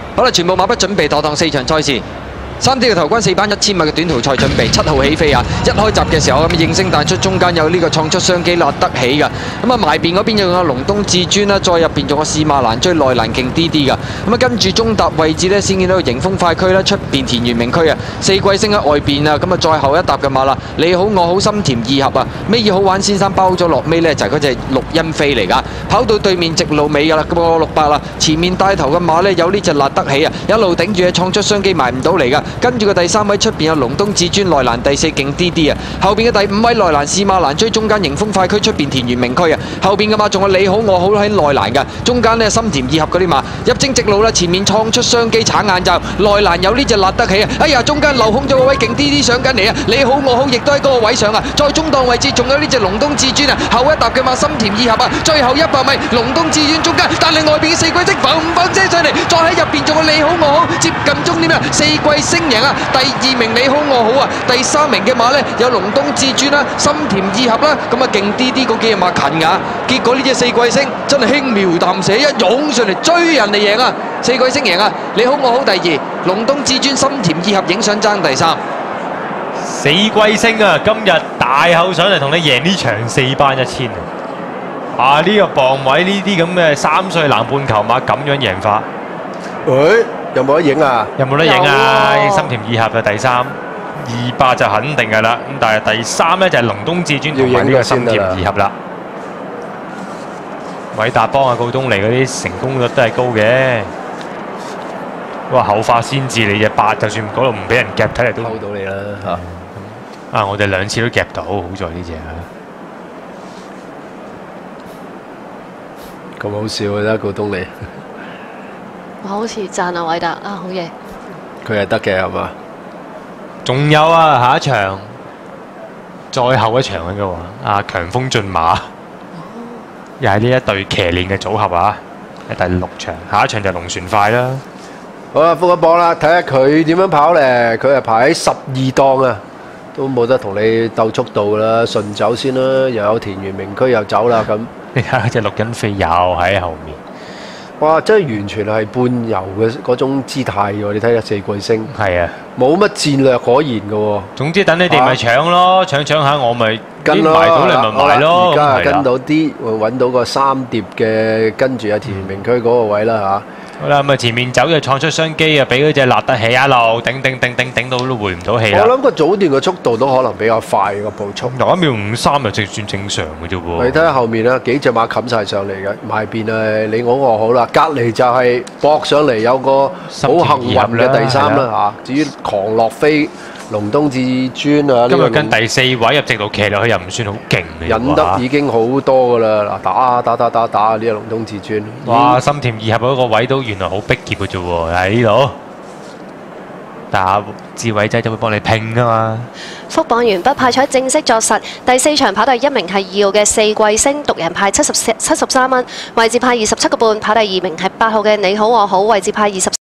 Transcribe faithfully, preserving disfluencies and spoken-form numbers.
好啦，全部馬不準備妥當四場賽事。 三 D 嘅頭軍四班一千米嘅短途賽準備，七號起飛啊！一開閘嘅時候咁應聲彈出，中間有呢個創出商機辣得起㗎。咁啊埋邊嗰邊仲有龍東至尊啦，再入邊仲有士馬蘭追內欄勁啲啲㗎。咁啊跟住中搭位置呢，先見到迎風快區啦，出邊田園明區啊，四季星喺外邊啊，咁啊再後一搭嘅馬啦，你好我好心甜二合啊，尾二好玩先生包咗落尾呢，就係嗰隻綠茵飛嚟㗎，跑到對面直路尾㗎啦，咁個六百啦，前面帶頭嘅馬呢，有呢隻辣得起啊，一路頂住嘅創出商機埋唔到嚟㗎。 跟住個第三位出邊有龍東至尊內欄第四勁啲啲啊，後邊嘅第五位內欄士馬蘭追中間迎風快區出邊田園明區啊，後邊嘅馬仲有你好我好喺內欄㗎，中間呢，心甜二合嗰啲馬入正直路啦，前面創出商機橙眼罩，內欄有呢隻辣得起啊，哎呀中間漏空咗個位勁啲啲上緊嚟啊，你好我好亦都喺嗰個位上啊，再中檔位置仲有呢隻龍東至尊啊，後一搭嘅馬心甜二合啊，最後一百米龍東至尊中間，但係外邊嘅四季星浮五放車上嚟，再喺入邊仲有你好我好接近終點啊，四季星贏啊！ 第二名你好我好啊，第三名嘅馬呢，有龍東至尊啦、心甜二合啦，咁啊勁啲啲嗰幾隻馬近㗎，結果呢隻四季星真係輕描淡寫一湧上嚟追人嚟贏啊！四季星贏啊！你好我好第二，龍東至尊、心甜二合影相爭第三。 四季星啊，今日大口上嚟同你贏呢場四班一千啊！呢、這個磅位呢啲咁嘅三歲南半球馬咁樣贏法， 誒、哎、有冇得影啊？ 有冇得影啊？心甜二合嘅第三，二百就肯定㗎啦。咁但係第三咧就係龍東至尊同埋呢個心甜二合啦。韋達邦啊、告東尼嗰啲成功率都係高嘅。哇！後發先至你隻八，就算嗰度唔俾人夾，睇嚟都溝到你啦嚇。 啊！我哋兩次都夾到，好在呢隻啊。 咁好笑啊！告東尼， 我好似讚阿韋達啊，好嘢！ 佢係得嘅係嘛？ 仲有啊，下一場，再後一場嘅話，阿強風駿馬，又係呢一隊騎練嘅組合啊！喺第六場，下一場就龍船快啦。 好啦，復一磅啦，睇下佢點樣跑咧。佢係排喺十二檔啊，都冇得同你鬥速度啦，順走先啦。又有田園明區又走啦咁。 你睇下隻綠茵飛又喺後面， 哇！真係完全係半遊嘅嗰種姿態喎。你睇下四季星， 係啊， 冇乜戰略可言嘅喎。 總之等你哋咪搶咯，搶搶下我咪跟咯， 埋到你咪埋咯。 而家跟到啲，揾到個三碟嘅，跟住阿田園明區嗰個位啦嚇。 好啦，咁啊前面走就創出商機啊，俾嗰隻辣得起一路頂頂頂頂頂到都回唔到氣啦。 我諗個早段嘅速度都可能比較快個步速， 嗱一秒五三就正算正常嘅啫喎。 你睇下後面啦，幾隻馬冚晒上嚟嘅，埋邊誒你我我好啦，隔離就係搏上嚟有個好幸運嘅第三啦嚇。至於狂樂飛、龍東至尊啊， 今日跟第四位入直路騎落去又唔算好勁嘅， 引得已經好多噶啦。嗱打打打打打呢個龍東至尊， 哇！心甜二合嗰個位都原來好逼傑嘅啫喎，喺呢度。但智慧仔就會幫你拼噶嘛。 復磅完畢，派彩正式作實。第四場跑第一名係二號嘅四季星，獨人派七十七十三蚊，位置派二十七個半。跑第二名係八號嘅你好我好，位置派二十。